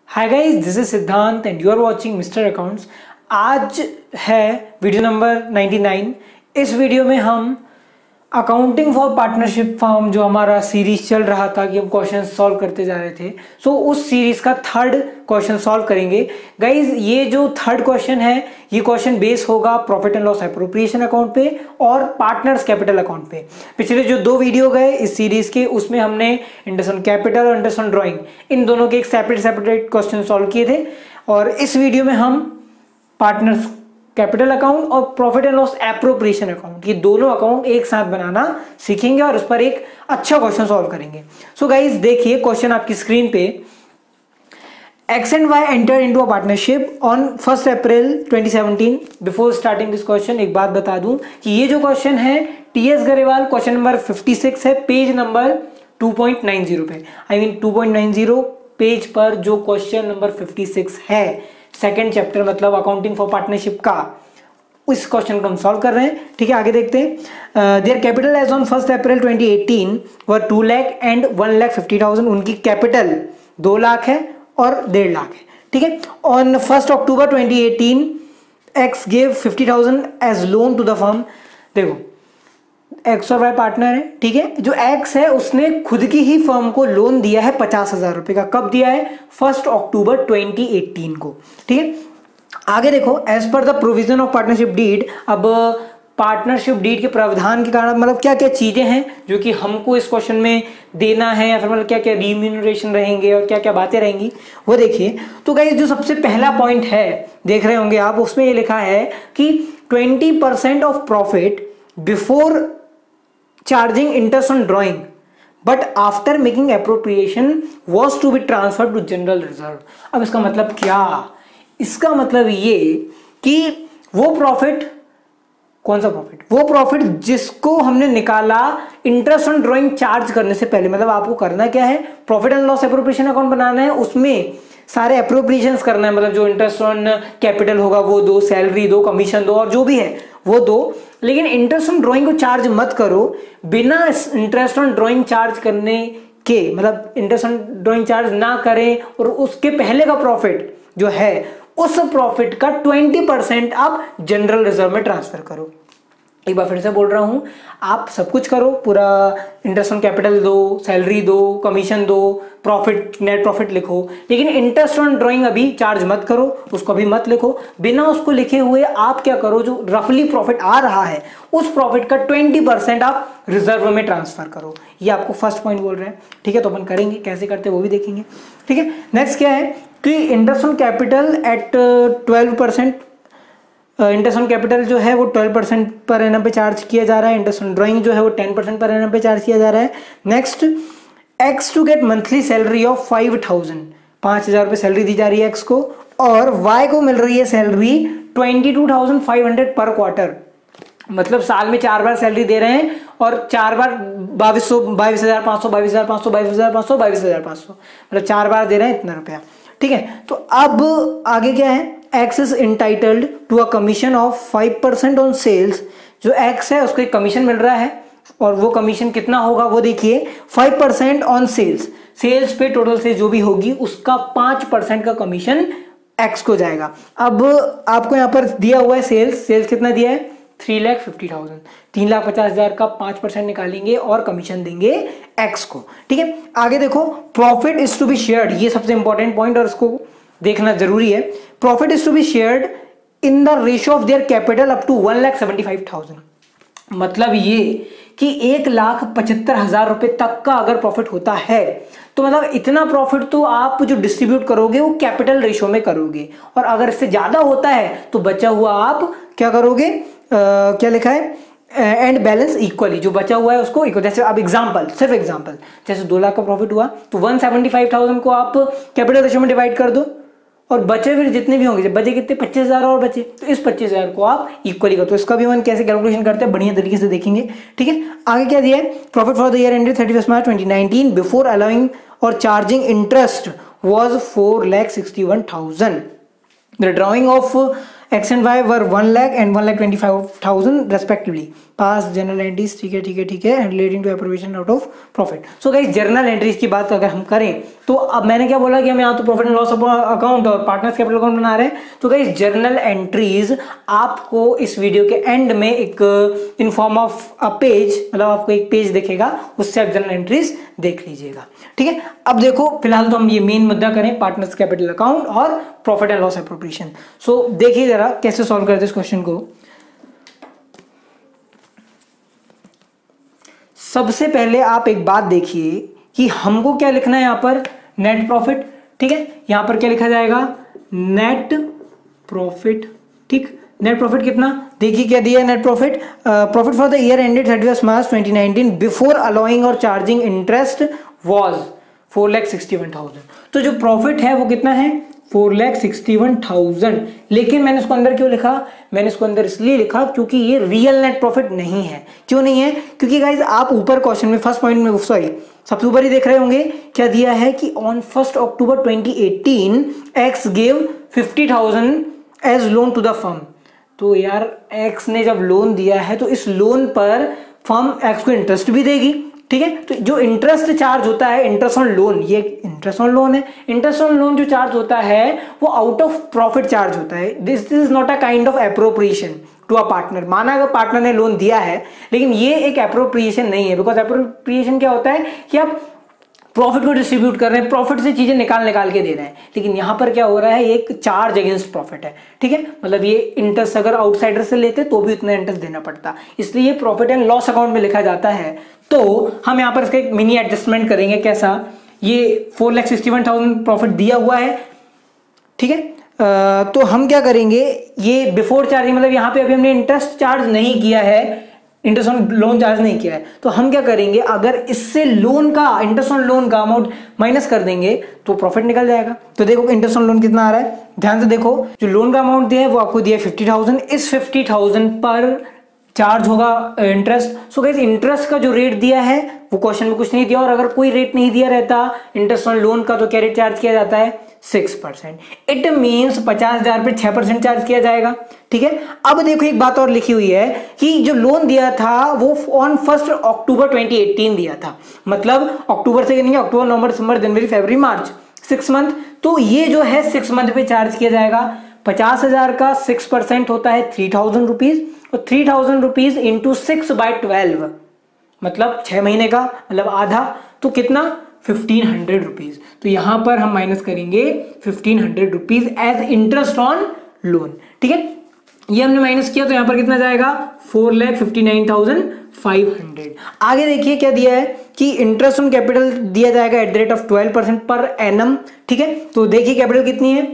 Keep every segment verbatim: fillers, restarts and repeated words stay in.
Hi guys, this is Siddhant and you are watching mister accounts. आज है video number निन्यानवे। इस वीडियो में हम अकाउंटिंग फॉर पार्टनरशिप फर्म जो हमारा सीरीज चल रहा था कि हम क्वेश्चन सॉल्व करते जा रहे थे, सो so, उस सीरीज का थर्ड क्वेश्चन सॉल्व करेंगे। गाइज ये जो थर्ड क्वेश्चन है ये क्वेश्चन बेस होगा profit and loss appropriation account पे और पार्टनर्स कैपिटल अकाउंट पे। पिछले जो दो वीडियो गए इस सीरीज के उसमें हमने इंटरेस्ट ऑन कैपिटल और इंटरेस्ट ऑन ड्राइंग इन दोनों के एक सेपरेट सेपरेट क्वेश्चन सॉल्व किए थे, और इस वीडियो में हम पार्टनर्स कैपिटल अकाउंट और profit and loss appropriation account ये दोनों अकाउंट एक साथ बनाना सीखेंगे और उस पर एक अच्छा क्वेश्चन सॉल्व करेंगे। सो गाइस देखिए क्वेश्चन आपकी स्क्रीन पे। X and Y entered into a partnership on first April twenty seventeen. Before starting this question एक बात बता दूं कि ये जो क्वेश्चन है T S Grewal question number छप्पन है, page number two point nine zero पे, I mean two point nine zero page पर जो क्वेश्चन नंबर छप्पन है सेकेंड चैप्टर मतलब अकाउंटिंग फॉर पार्टनरशिप का, उस क्वेश्चन को हम सॉल्व कर रहे हैं। ठीक है, आगे देखते हैं। Their capital as on first April twenty eighteen were two lakh and one lakh fifty thousand. उनकी कैपिटल दो लाख है और डेढ़ लाख है। ठीक है, on first October twenty eighteen X gave fifty thousand as loan to the firm. देखो एक्स और वाई पार्टनर है, ठीक है, जो एक्स है उसने खुद की ही फर्म को लोन दिया है पचास हजार रुपए का। कब दिया है? फर्स्ट अक्टूबर ट्वेंटी एटीन को। ठीक है, आगे देखो, as per the provision of partnership deed. अब पार्टनरशिप डीड के प्रावधान के कारण मतलब क्या क्या चीजें हैं जो कि हमको इस क्वेश्चन में देना है, या फिर मतलब क्या क्या रिम्यूनरेशन रहेंगे और क्या क्या बातें रहेंगी वो देखिए। तो गाइस जो सबसे पहला पॉइंट है देख रहे होंगे आप, उसमें ये लिखा है कि twenty percent of profit before charging interest on drawing but after making appropriation was to be transferred to general reserve. अब इसका मतलब क्या? इसका मतलब ये कि वो प्रॉफिट, कौन सा प्रॉफिट? वो प्रॉफिट जिसको हमने निकाला इंटरेस्ट ऑन ड्रॉइंग चार्ज करने से पहले। मतलब आपको करना क्या है, profit and loss appropriation account बनाना है, उसमें सारे एप्रोप्रिएशंस करना है। मतलब जो इंटरेस्ट ऑन कैपिटल होगा वो दो, सैलरी दो, कमीशन दो और जो भी है वो दो, लेकिन इंटरेस्ट ऑन ड्रॉइंग को चार्ज मत करो। बिना इंटरेस्ट ऑन ड्रॉइंग चार्ज करने के, मतलब इंटरेस्ट ऑन ड्रॉइंग चार्ज ना करें और उसके पहले का प्रॉफिट जो है उस प्रॉफिट का ट्वेंटी परसेंट आप जनरल रिजर्व में ट्रांसफर करो। एक बार फिर से बोल रहा हूं, आप सब कुछ करो, पूरा इंटरेस्ट ऑन कैपिटल दो, सैलरी दो, कमीशन दो, प्रॉफिट नेट प्रॉफिट लिखो, लेकिन इंटरेस्ट ऑन ड्रॉइंग अभी चार्ज मत करो, उसको अभी मत लिखो। बिना उसको लिखे हुए आप क्या करो, जो रफली प्रॉफिट आ रहा है उस प्रॉफिट का ट्वेंटी परसेंट आप रिजर्व में ट्रांसफर करो। ये आपको फर्स्ट पॉइंट बोल रहे हैं। ठीक है, तो अपन करेंगे, कैसे करते हैं वो भी देखेंगे। ठीक है, नेक्स्ट क्या है कि interest on capital at twelve percent, interest on capital जो है वो ट्वेल्व परसेंट पर एनम पे चार्ज किया जा रहा है। इंटरेस्ट ऑन ड्राइंग जो है वो टेन परसेंट पर एनम पे चार्ज किया जा रहा है। Next, X to get monthly salary of five thousand, पाँच हजार रुपये सैलरी दी जा रही है एक्स को, और वाई को मिल रही है salary twenty two thousand five hundred per quarter. मतलब साल में चार बार सैलरी दे रहे हैं और चार बार बाईस सौ बाईस हजार पाँच सौ बाईस हजार पाँच सौ बाईस हजार पाँच सौ बाईस हजार पाँच सौ मतलब चार बार दे रहे हैं इतना रुपया। ठीक है, तो अब आगे क्या है, X is entitled to a commission of five percent on sales. जो एक्स है उसको एक कमीशन मिल रहा है और वो कमीशन कितना होगा वो देखिए, five percent on sales. Sales पे टोटल से जो भी होगी उसका पांच परसेंट का कमीशन एक्स को जाएगा। अब आपको यहाँ पर दिया हुआ है सेल्स, सेल्स कितना दिया है, थ्री लाख फिफ्टी थाउजेंड, तीन लाख पचास हजार का पांच परसेंट निकालेंगे और कमीशन देंगे एक्स को। ठीक है, आगे देखो, profit is to be shared, ये सबसे इंपॉर्टेंट पॉइंट और इसको देखना जरूरी है। Profit is to be shared in the ratio of their capital up to one lakh seventy five thousand. मतलब ये कि एक लाख पचहत्तर हजार रुपए तक का अगर प्रॉफिट होता है तो मतलब इतना प्रॉफिट तो आप जो डिस्ट्रीब्यूट करोगे वो कैपिटल रेशियो में करोगे, और अगर इससे ज्यादा होता है तो बचा हुआ आप क्या करोगे, Uh, क्या लिखा है, एंड बैलेंस इक्वली, जो बचा हुआ है उसको इक्वल। जैसे अब एग्जांपल, सिर्फ एग्जांपल, जैसे दो लाख का प्रॉफिट हुआ तो वन सेवेंटी फाइव थाउजेंड को आप कैपिटल रेशियो में डिवाइड कर दो और बचे फिर जितने भी होंगे, जब बचे कितने, पच्चीस हजार और बचे, तो इस पच्चीस हजार को आप इक्वली कर दो। इसका भी हम कैसे कैलकुलेशन करते हैं बढ़िया तरीके से देखेंगे। ठीक है, आगे क्या दिया है, profit for the year ended thirty first March twenty nineteen before allowing और charging interest was four lakh sixty one thousand. The drawing of X and Y were one lakh and one lakh twenty five thousand respectively. Pass journal entries, ठीक है ठीक है ठीक है, and relating to appropriation out of profit. So guys journal entries की बात अगर हम करें तो अब मैंने क्या बोला कि हम यहाँ तो प्रॉफिट एंड लॉस अकाउंट और पार्टनर्स कैपिटल अकाउंट बना रहे हैं। तो गाइस जर्नल एंट्रीज आपको इस वीडियो के एंड में एक in form of a page, मतलब आपको एक पेज दिखेगा, उससे आप जर्नल एंट्रीज देख लीजिएगा, ठीक है। अब देखो फिलहाल तो हम ये मेन मुद्दा करें पार्टनर्स कैपिटल अकाउंट और profit and loss appropriation. So देखिए जरा कैसे सॉल्व करते हैं इस क्वेश्चन को। सबसे पहले आप एक बात देखिए कि हमको क्या लिखना है, यहां पर नेट प्रॉफिट, ठीक है। यहां पर क्या लिखा जाएगा, नेट प्रॉफिट, ठीक। नेट प्रॉफिट कितना, देखिए क्या दिया है net profit, profit for the year ended thirty first March twenty nineteen before allowing और charging interest was four lakh sixty one thousand. तो जो प्रॉफिट है वो कितना है, four lakh sixty one thousand. लेकिन मैंने इसको अंदर क्यों लिखा, मैंने इसको अंदर इसलिए लिखा क्योंकि ये रियल नेट प्रॉफिट नहीं है। क्यों नहीं है, क्योंकि गाइज आप ऊपर क्वेश्चन में फर्स्ट पॉइंट में, सॉरी सबसे ऊपर ही देख रहे होंगे क्या दिया है कि on first October twenty eighteen X gave fifty thousand as loan to the firm. तो यार एक्स ने जब लोन दिया है तो इस लोन पर फर्म एक्स को इंटरेस्ट भी देगी, ठीक है। तो जो इंटरेस्ट चार्ज होता है, इंटरेस्ट ऑन लोन, ये इंटरेस्ट ऑन लोन है, इंटरेस्ट ऑन लोन जो चार्ज होता है वो आउट ऑफ प्रॉफिट चार्ज होता है। This is not a kind of appropriation to a partner. माना अगर पार्टनर ने लोन दिया है लेकिन ये एक एप्रोप्रिएशन नहीं है, बिकॉज एप्रोप्रिएशन क्या होता है कि आप प्रॉफिट को डिस्ट्रीब्यूट कर रहे हैं, प्रॉफिट से चीजें निकाल निकाल के दे रहे हैं। लेकिन यहां पर क्या हो रहा है, एक चार्ज अगेंस्ट प्रॉफिट है, ठीक है। मतलब ये इंटरेस्ट अगर आउटसाइडर से लेते तो भी उतना इंटरेस्ट देना पड़ता, इसलिए ये प्रॉफिट एंड लॉस अकाउंट में लिखा जाता है। तो हम यहाँ पर इसका एक मिनी एडजस्टमेंट करेंगे। कैसा, ये four lakh sixty one thousand profit दिया हुआ है, ठीक है। तो हम क्या करेंगे, ये बिफोर चार्जिंग, मतलब यहाँ पे अभी हमने इंटरेस्ट चार्ज नहीं किया है, इंटरेस्ट ऑन लोन चार्ज नहीं किया है। तो हम क्या करेंगे, अगर इससे लोन का, इंटरेस्ट ऑन लोन का अमाउंट माइनस कर देंगे तो प्रॉफिट निकल जाएगा। तो देखो इंटरेस्ट ऑन लोन कितना आ रहा है, ध्यान से देखो, जो लोन का अमाउंट दिया है वो आपको दिया है फिफ्टी थाउजेंड, इस फिफ्टी थाउजेंड पर चार्ज होगा इंटरेस्ट। सो गाइस इंटरेस्ट का जो रेट दिया है वो क्वेश्चन में कुछ नहीं दिया, और अगर कोई रेट नहीं दिया रहता इंटरेस्ट ऑन लोन का तो क्या रेट चार्ज किया जाता है, सिक्स परसेंट। इट मीन्स पचास हजार पे छह परसेंट चार्ज किया जाएगा, ठीक है। अब देखो एक बात और लिखी हुई है कि जो लोन दिया था वो on first October twenty eighteen दिया था, मतलब अक्टूबर से गिनेंगे, अक्टूबर नवंबर दिसंबर जनवरी फरवरी मार्च, सिक्स मंथ। तो ये जो है सिक्स मंथ पे चार्ज किया जाएगा। पचास हजार का सिक्स परसेंट होता है थ्री थाउजेंड रुपीज, और three thousand rupees into six by twelve, मतलब छह महीने का, मतलब आधा, तो कितना, फिफ्टीन हंड्रेड रुपीज। तो यहां पर हम माइनस करेंगे fifteen hundred rupees as interest on loan, ठीक है। ये हमने माइनस किया तो यहां पर कितना जाएगा, four lakh fifty nine thousand five hundred. आगे देखिए क्या दिया है कि इंटरेस्ट ऑन कैपिटल दिया जाएगा at the rate of twelve percent per annum, ठीक है। तो देखिए कैपिटल कितनी है,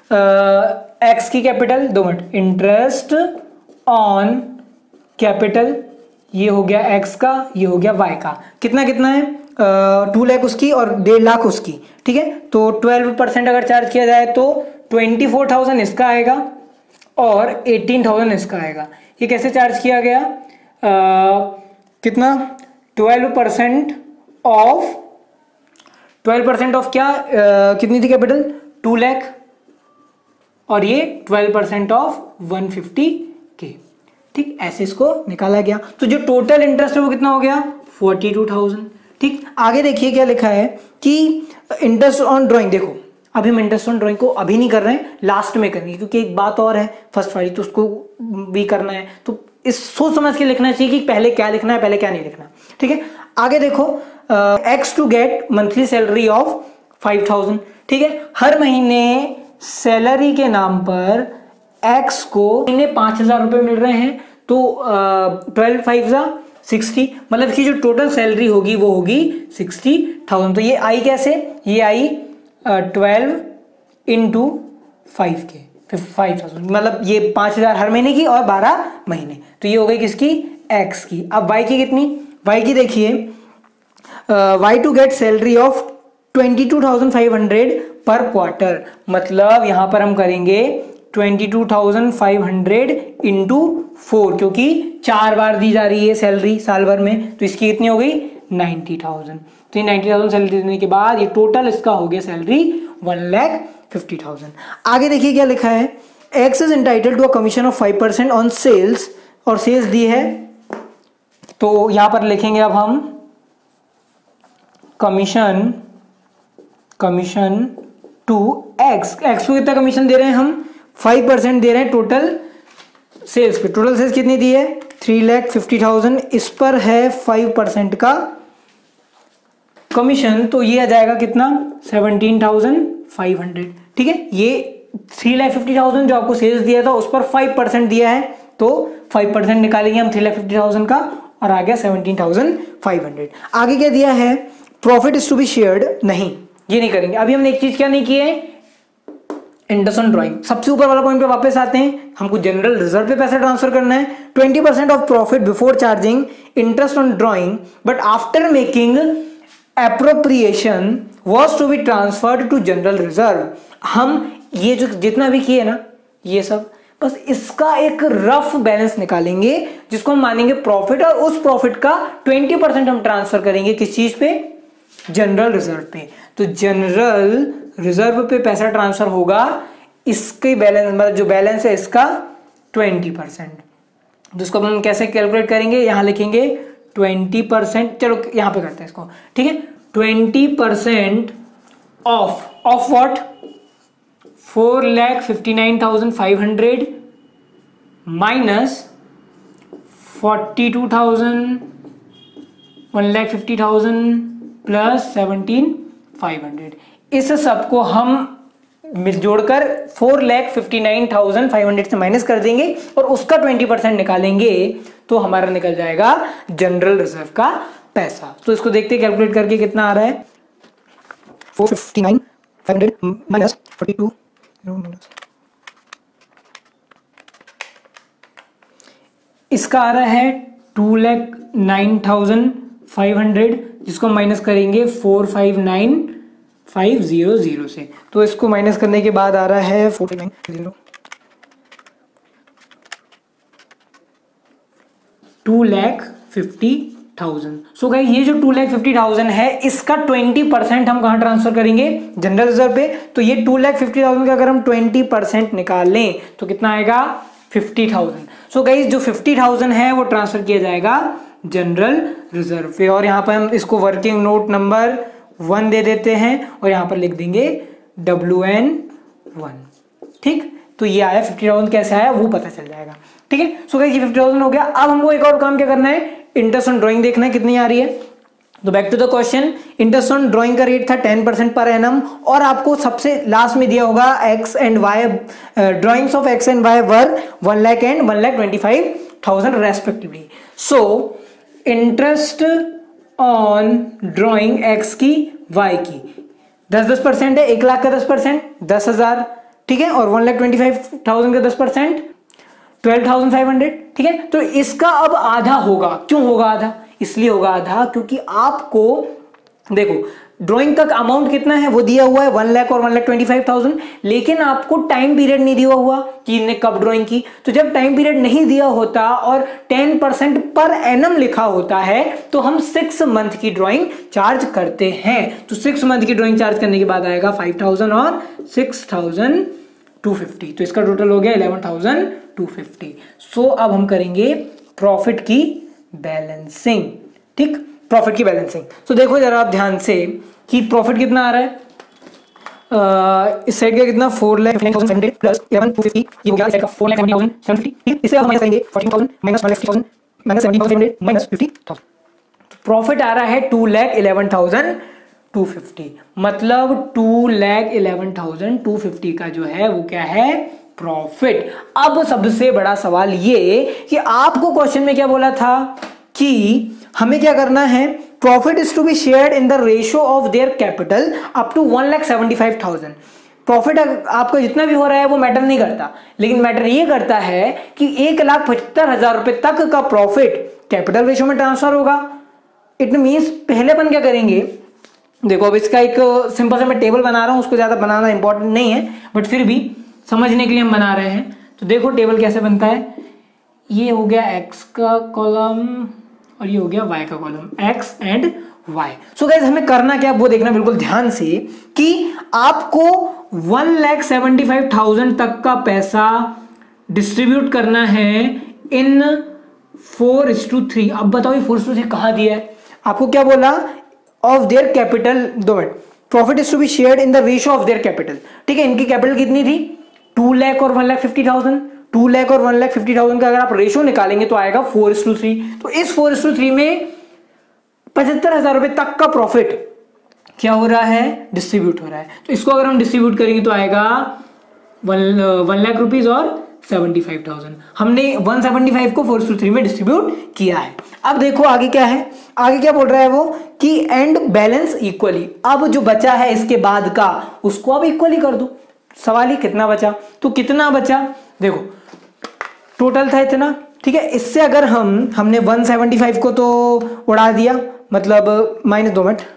एक्स की कैपिटल, दो मिनट, इंटरेस्ट ऑन कैपिटल ये हो गया एक्स का, ये हो गया वाई का, कितना कितना है, टू लाख उसकी और डेढ़ लाख उसकी, ठीक है। तो ट्वेल्व परसेंट अगर चार्ज किया जाए तो ट्वेंटी फोर थाउजेंड इसका आएगा और एटीन थाउजेंड इसका आएगा। ये कैसे चार्ज किया गया, uh, कितना, twelve percent of, twelve percent of क्या, uh, कितनी थी कैपिटल, टू लाख, और ये twelve percent of one fifty के, ठीक, ऐसे इसको निकाला गया। तो जो टोटल इंटरेस्ट है वो कितना हो गया, फोर्टी टू थाउजेंड, ठीक। आगे देखिए क्या लिखा है कि इंटरेस्ट ऑन ड्राइंग, देखो अभी हम इंटरेस्ट ऑन ड्राइंग को अभी नहीं कर रहे हैं, लास्ट में करेंगे, क्योंकि एक बात और है फर्स्ट वाली, तो उसको भी करना है, तो इस सोच समझ के लिखना चाहिए कि पहले क्या लिखना है, पहले क्या नहीं लिखना, ठीक है। आगे देखो, X to get monthly salary of five thousand, ठीक है। हर महीने सैलरी के नाम पर एक्स को महीने पांच हजार रुपए मिल रहे हैं, तो ट्वेल्व फाइव जा सिक्सटी, मतलब कि जो टोटल सैलरी होगी वो होगी सिक्सटी थाउजेंड। तो ये आई कैसे, ये आई ट्वेल्व इंटू फाइव के, फाइव थाउजेंड, मतलब ये पांच हजार हर महीने की और बारह महीने, तो ये हो गई किसकी, एक्स की। अब वाई की कितनी, वाई की देखिए, Y to get salary of twenty two thousand five hundred per quarter, मतलब यहां पर हम करेंगे twenty two thousand five hundred into four, क्योंकि चार बार दी जा रही है सैलरी साल भर में, तो इसकी कितनी हो गई, नाइन्टी थाउजेंड। तो ये नाइन्टी थाउजेंड सैलरी देने के बाद ये टोटल इसका हो गया salary one lakh fifty thousand. आगे देखिए क्या लिखा है, X is entitled to a commission of five percent on sales, और सेल्स दी है तो यहां पर लिखेंगे अब हम commission commission to X. X को कितना कमीशन दे रहे हैं हम, फाइव परसेंट दे रहे हैं टोटल सेल्स पे। टोटल सेल्स कितनी दी है, थ्री लैख फिफ्टी थाउजेंड, इस पर है फाइव परसेंट का कमीशन, तो ये आ जाएगा कितना, सेवनटीन थाउजेंड फाइव हंड्रेड। ठीक है, ये थ्री लैख फिफ्टी थाउजेंड जो आपको सेल्स दिया था उस पर फाइव परसेंट दिया है, तो फाइव परसेंट निकालेंगे हम थ्री लैख फिफ्टी थाउजेंड का, और आ गया सेवनटीन थाउजेंड फाइव हंड्रेड। आगे क्या दिया है, profit is to be shared, नहीं ये नहीं करेंगे। अभी हमने एक चीज क्या नहीं की है, इंटरेस्ट ऑन ड्राइंग। सबसे ऊपर वाला पॉइंट पे वापस आते हैं, हमको जनरल रिजर्व पे पैसा ट्रांसफर करना है। Twenty percent of profit before charging interest on drawing but after making appropriation was to be transferred to general reserve. हम ये जो जितना भी किए ना ये सब, बस इसका एक रफ बैलेंस निकालेंगे जिसको हम मानेंगे प्रॉफिट, और उस प्रॉफिट का ट्वेंटी परसेंट हम ट्रांसफर करेंगे किस चीज पे, जनरल रिजर्व पे। तो जनरल रिजर्व पे पैसा ट्रांसफर होगा, इसके बैलेंस मतलब जो बैलेंस है इसका ट्वेंटी परसेंट, जिसको हम कैसे कैलकुलेट करेंगे, यहां लिखेंगे ट्वेंटी परसेंट, चलो यहां पे करते हैं इसको, ठीक है। Twenty percent of of what, four lakh fifty nine thousand five hundred minus forty two thousand one lakh fifty thousand plus seventeen five hundred. इस सबको हम मिल जोड़कर four lakh fifty nine thousand five hundred से माइनस कर देंगे और उसका ट्वेंटी परसेंट निकालेंगे तो हमारा निकल जाएगा जनरल रिजर्व का पैसा। तो इसको देखते कैलकुलेट करके कितना आ रहा है, four fifty nine five hundred minus forty two, इसका आ रहा है two lakh nine thousand five hundred, जिसको माइनस करेंगे four five nine five zero zero से। तो इसको माइनस करने के बाद आ रहा है forty nine zero, two lakh fifty thousand. So guys ये जो टू लैख फिफ्टी थाउजेंड है इसका ट्वेंटी परसेंट हम कहां ट्रांसफर करेंगे, जनरल रिजर्व पे। तो ये टू लैख फिफ्टी थाउजेंड का अगर हम ट्वेंटी परसेंट निकाल लें तो कितना आएगा, फिफ्टी थाउजेंड। सो गाइस जो फिफ्टी थाउजेंड है वो ट्रांसफर किया जाएगा जनरल रिजर्व पे, और यहां पर हम इसको वर्किंग नोट नंबर वन दे देते हैं और यहां पर लिख देंगे डब्ल्यू एन वन। ठीक, तो ये आया फिफ्टी थाउजेंड, कैसे आया वो पता चल जाएगा। ठीक है, सो गाइस ये फिफ्टी थाउजेंड हो गया। अब हमको एक और काम क्या करना है, इंटरेस्ट ऑन ड्राइंग देखना है कितनी आ रही है। तो back to the question, interest on drawing का रेट था टेन परसेंट पर एनम, और आपको सबसे लास्ट में दिया होगा X and Y, drawings of X and Y were one lakh and one lakh twenty five thousand respectively. So interest on drawing X की Y की दस दस परसेंट है, एक लाख का दस परसेंट दस हजार, ठीक है, और one lakh twenty five thousand का दस percent twelve thousand five hundred. ठीक है, तो इसका अब आधा होगा। क्यों होगा आधा, इसलिए होगा आधा क्योंकि आपको देखो ड्राइंग का अमाउंट कितना है वो दिया हुआ है वन लाख और one lakh twenty five thousand, लेकिन आपको टाइम पीरियड नहीं दिया हुआ कि इनने कब ड्राइंग की। तो जब टाइम पीरियड नहीं दिया होता और टेन परसेंट पर एनम लिखा होता है तो हम सिक्स मंथ की ड्राइंग चार्ज करते हैं। तो सिक्स मंथ की ड्राइंग चार्ज करने के बाद आएगा फाइव थाउजेंड और सिक्स थाउजेंड टू फिफ्टी, तो इसका टोटल हो गया eleven thousand two fifty. So अब हम करेंगे प्रॉफिट की बैलेंसिंग। ठीक, प्रॉफिट की बैलेंसिंग। तो देखो जरा आप ध्यान से कि प्रॉफिट कितना आ रहा है, आ, इस साइड का कितना four lakh fifty thousand hundred plus eleven two fifty, ये हो गया इस साइड का four lakh seventy thousand seven fifty. इससे हम माइनस करेंगे fourteen thousand minus one lakh fifty thousand minus seventy thousand hundred minus fifty thousand. Profit आ रहा है two lakh eleven thousand two fifty, मतलब two lakh eleven thousand two fifty का जो है वो क्या है, प्रॉफिट। अब सबसे बड़ा सवाल ये कि आपको क्वेश्चन में क्या बोला था कि हमें क्या करना है, profit is to be shared in the ratio of their capital up to one lakh seventy five thousand. Profit आपको जितना भी हो रहा है वो मैटर नहीं करता, लेकिन मैटर ये करता है कि एक लाख पचहत्तर हजार रुपए तक का प्रॉफिट कैपिटल रेशियो में ट्रांसफर होगा। इट मींस पहले अपन क्या करेंगे, देखो अब इसका एक सिंपल सा मैं टेबल बना रहा हूं, उसको ज्यादा बनाना इंपॉर्टेंट नहीं है बट फिर भी समझने के लिए हम बना रहे हैं। तो देखो टेबल कैसे बनता है, ये हो गया एक्स का कॉलम और ये हो गया वाई का column, X and Y. So guys हमें करना क्या वो देखना बिल्कुल ध्यान से कि आपको one lakh seventy five thousand तक का पैसा डिस्ट्रीब्यूट करना है in four is to three. अब बताओ ये फोर इज टू थ्री कहां दिया है आपको, क्या बोला, ऑफ देयर कैपिटल, दो minute, profit is to be shared in the ratio of their capital. ठीक है, इनकी कैपिटल कितनी थी, टू लाख और one lakh fifty thousand, two lakh और वन लाख फिफ्टी थाउजेंड का अगर आप रेशियो निकालेंगे तो आएगा फोर इज टू थ्री। तो इस फोर इज टू थ्री में पचहत्तर हजार रुपए तक का प्रॉफिट क्या हो रहा है, डिस्ट्रीब्यूट हो रहा है। तो इसको अगर हम डिस्ट्रीब्यूट करेंगे तो आएगा वन वन लाख रुपीज और सेवेंटी फाइव थाउजेंड। हमने वन सेवेंटी फाइव को फोर इज टू थ्री में डिस्ट्रीब्यूट किया है। अब देखो आगे क्या है, आगे क्या बोल रहा है वो कि एंड बैलेंस इक्वली। अब जो बचा है इसके बाद का उसको अब इक्वली कर दो। सवाल ही कितना बचा, तो कितना बचा देखो, टोटल था इतना। ठीक है, इससे अगर हम हमने वन सेवेंटी फाइव को तो उड़ा दिया, मतलब माइनस, दो मिनट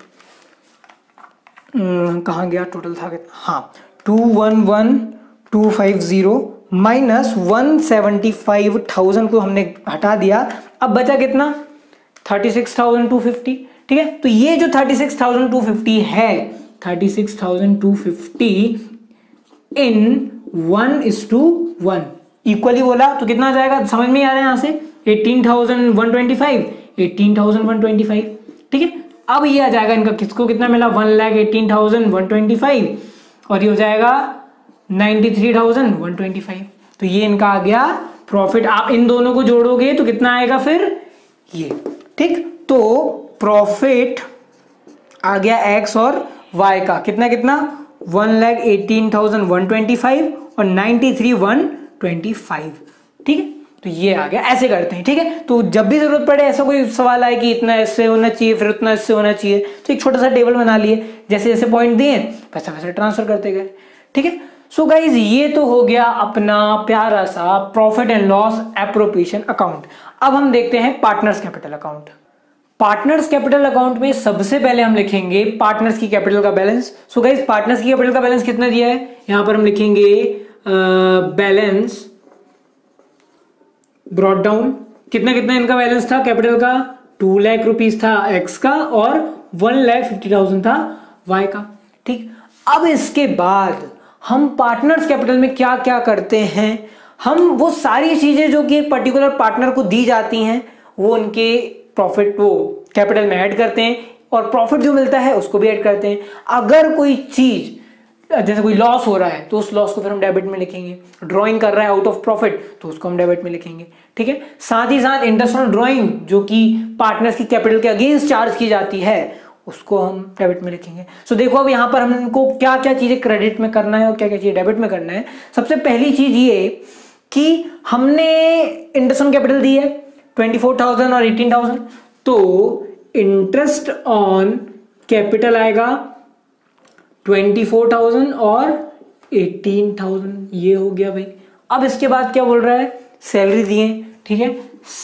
कहाँ गया, टोटल था कितना, हाँ two one one two five zero minus one seventy five thousand को हमने हटा दिया। अब बचा कितना, thirty six thousand two fifty. ठीक है, तो ये जो thirty six thousand two fifty है, thirty six thousand two fifty in one is to one equally बोला तो कितना आ जाएगा, समझ में आ रहा है यहाँ से, eighteen thousand one twenty five, eighteen thousand one twenty five. ठीक है, अब ये आ जाएगा इनका, किसको कितना मिला, one lakh eighteen thousand one twenty five और ये हो जाएगा ninety three thousand one twenty five. तो ये इनका आ गया प्रॉफिट। आप इन दोनों को जोड़ोगे तो कितना आएगा फिर ये। ठीक, तो प्रॉफिट आ गया एक्स और वाई का कितना कितना, one lakh eighteen thousand one twenty five और ninety three one twenty five. ठीक है, तो ये आ गया। ऐसे करते हैं। ठीक है, तो जब भी जरूरत पड़े, ऐसा कोई सवाल आए कि इतना इससे होना चाहिए फिर उतना इससे होना चाहिए, तो एक छोटा सा टेबल बना लिए, जैसे जैसे पॉइंट दिए वैसा वैसे ट्रांसफर करते गए। ठीक है, सो गाइज ये तो हो गया अपना प्यारा सा profit and loss appropriation account. अब हम देखते हैं partners capital account. Partners capital account में सबसे पहले हम लिखेंगे पार्टनर्स की कैपिटल का बैलेंस। सो गाइज पार्टनर्स की कैपिटल का बैलेंस कितना दिया है, यहां पर हम लिखेंगे बैलेंस ब्रॉट डाउन। कितना कितना इनका बैलेंस था कैपिटल का, टू लाख रुपीज था एक्स का और वन लाख फिफ्टी थाउजेंड था वाई का। ठीक, अब इसके बाद हम पार्टनर्स कैपिटल में क्या क्या करते हैं, हम वो सारी चीजें जो कि एक पर्टिकुलर पार्टनर को दी जाती हैं वो उनके प्रॉफिट वो कैपिटल में ऐड करते हैं और प्रॉफिट जो मिलता है उसको भी ऐड करते हैं। अगर कोई चीज जैसे कोई लॉस हो रहा है तो उस लॉस को फिर हम डेबिट में लिखेंगे। ड्राइंग कर रहा है आउट ऑफ प्रॉफिट तो उसको हम डेबिट में लिखेंगे। ठीक है, साथ ही साथ इंटरेस्ट ऑन ड्राइंग जो कि पार्टनर्स की कैपिटल के अगेंस्ट चार्ज की जाती है उसको हम डेबिट में लिखेंगे। सो देखो अब यहाँ पर हमको क्या क्या चीजें क्रेडिट में करना है और क्या क्या चीजें डेबिट में करना है। सबसे पहली चीज ये कि हमने इंटरेस्ट ऑन कैपिटल दी है ट्वेंटी फोर थाउजेंड और एटीन थाउजेंड, तो इंटरेस्ट ऑन कैपिटल आएगा ट्वेंटी फोर थाउजेंड और एटीन थाउजेंड, ये हो गया भाई। अब इसके बाद क्या बोल रहा है, सैलरी दिए। ठीक है,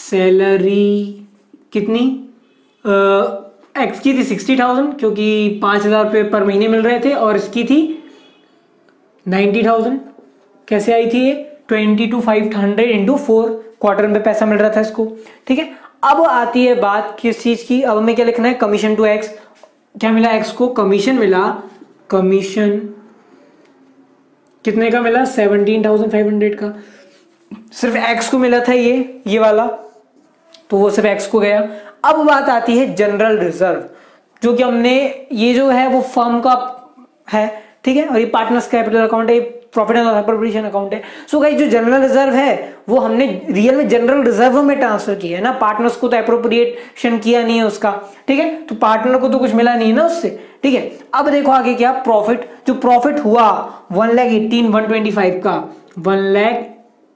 सैलरी कितनी, एक्स की थी सिक्सटी थाउजेंड क्योंकि पांच हजार रुपये पर महीने मिल रहे थे और इसकी थी नाइन्टी थाउजेंड। कैसे आई थी ये, twenty two five hundred into four, quarter में पैसा मिल रहा था इसको। ठीक है, अब आती है बात किस चीज की, अब हमें क्या लिखना है, कमीशन टू एक्स। क्या मिला एक्स को, कमीशन मिला, कमीशन कितने का मिला, सेवनटीन थाउजेंड फाइव हंड्रेड का। सिर्फ एक्स को मिला था ये ये वाला, तो वो सिर्फ एक्स को गया। अब बात आती है जनरल रिजर्व, जो कि हमने ये जो है वो फर्म का है। ठीक है, और ये पार्टनर्स कैपिटल अकाउंट है, profit and loss appropriation account है। सो गाइस जो जनरल रिजर्व है वो हमने रियल में जनरल रिजर्व में ट्रांसफर किया है ना, पार्टनर्स को तो एप्रोप्रिएशन किया नहीं है उसका। ठीक है, तो पार्टनर को तो कुछ मिला नहीं है ना उससे। ठीक है, अब देखो आगे क्या, प्रॉफिट, जो प्रॉफिट हुआ one lakh eighteen one twenty five का, one lakh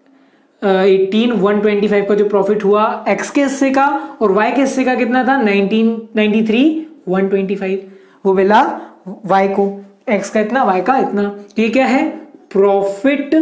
eighteen one twenty five का जो प्रॉफिट हुआ एक्स के हिस्से का, और वाई के हिस्से का कितना था, nineteen ninety three one twenty five, वो मिला वाई को। एक्स का इतना, वाई का इतना। तो ये क्या है, प्रॉफिट।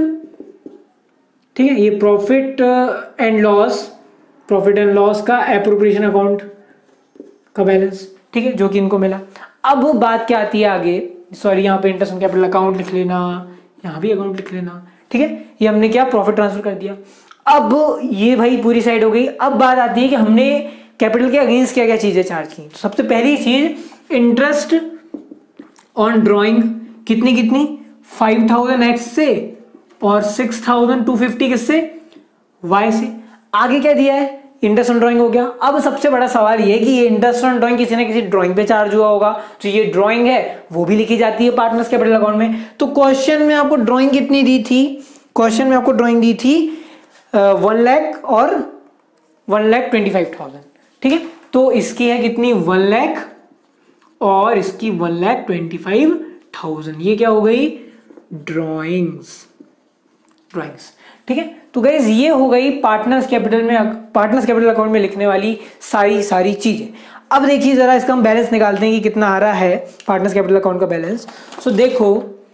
ठीक है, ये profit and loss, profit and loss का एप्रोप्रिएशन अकाउंट का बैलेंस। ठीक है, जो कि इनको मिला। अब बात क्या आती है आगे, सॉरी यहाँ पे इंटरेस्ट ऑन कैपिटल अकाउंट लिख लेना, यहाँ भी अकाउंट लिख लेना। ठीक है, ये हमने क्या प्रॉफिट ट्रांसफर कर दिया। अब ये भाई पूरी साइड हो गई। अब बात आती है कि हमने कैपिटल के अगेंस्ट क्या क्या चीजें चार्ज की। तो सबसे पहली चीज इंटरेस्ट ऑन ड्रॉइंग, कितनी कितनी फाइव थाउजेंड एक्स से और सिक्स थाउजेंड टू फिफ्टी किससे, वाई से। आगे क्या दिया है, इंटरेस्ट ऑन ड्राइंग हो गया। अब सबसे बड़ा सवाल ये कि ये इंटरेस्ट ऑन ड्राइंग किसी ना किसी ड्राइंग पे चार्ज हुआ होगा, तो ये ड्राइंग है वो भी लिखी जाती है पार्टनर्स कैपिटल अकाउंट में। तो क्वेश्चन में आपको ड्राइंग कितनी दी थी, क्वेश्चन में आपको ड्राइंग दी थी वन लाख और one lakh twenty five thousand, ठीक है। तो इसकी है कितनी, वन लाख और इसकी one lakh twenty five thousand. ये क्या हो गई, ड्राइंग्स, ड्राइंग्स, ठीक है। तो गाइज ये हो गई पार्टनर्स कैपिटल में, पार्टनर्स कैपिटल अकाउंट में लिखने वाली सारी सारी चीजें। अब देखिए जरा इसका हम बैलेंस निकालते हैं कि कितना आ रहा है पार्टनर्स कैपिटल अकाउंट का बैलेंस। सो देखो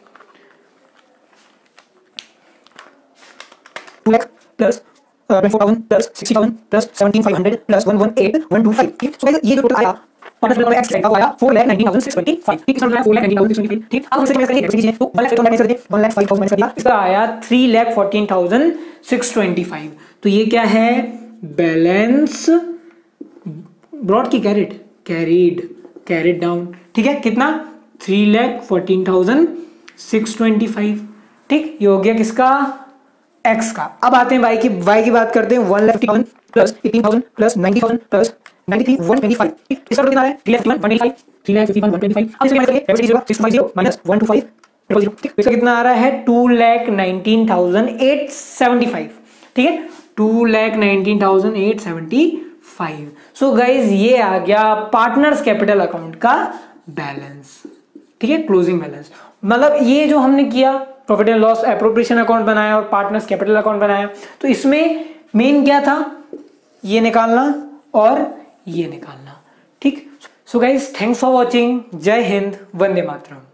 two lakh plus twenty four thousand plus sixty thousand plus seventeen five hundred plus one one eight one two five, ठीक। सो ये जो टोटल आया पार्टनर्स कैपिटल एक्स का आया four lakh nineteen thousand six twenty five, ठीक। इसका four lakh nineteen thousand six twenty five, ठीक। अब हमसे माइनस करिए कीजिए तो one lakh five thousand minus कर दिए, one lakh five thousand minus कर दिया, इसका आया three lakh fourteen thousand six twenty five. तो ये क्या है, बैलेंस ब्रॉड की कैरिड, कैरिड कैरिड डाउन, ठीक है। कितना, three lakh fourteen thousand six twenty five, ठीक। ये हो गया किसका, एक्स का। अब आते हैं वाई की, वाई की बात करते हैं। One lakh fifty thousand plus eighteen thousand plus ninety thousand plus ninety three one twenty five, ठीक। इसका कितना है, three lakh fifty one one twenty five, three lakh fifty one one twenty five. अब इसके माइनस करिए, डेबिट कीजिएगा six two five zero minus one two five triple zero, ठीक। इसका कितना आ रहा है, two lakh nineteen thousand eight seventy five, ठीक है। Two lakh nineteen thousand eight seventy five. So guys ये आ गया पार्टनर्स कैपिटल अकाउंट का बैलेंस, ठीक है, क्लोजिंग बैलेंस। मतलब ये जो हमने किया, profit and loss appropriation account बनाया और पार्टनर्स कैपिटल अकाउंट बनाया, तो इसमें मेन क्या था, ये निकालना और ये निकालना, ठीक। So guys thanks for watching, जय हिंद, वंदे मातरम।